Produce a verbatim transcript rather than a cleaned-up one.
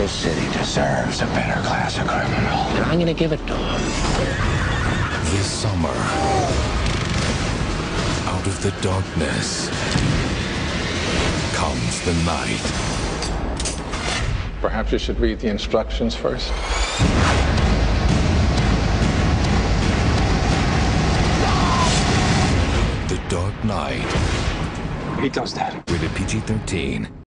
This city deserves a better class of criminal. And I'm gonna give it to him. This summer, out of the darkness comes the night. Perhaps you should read the instructions first. The Dark Knight. He does that. Rated P G thirteen.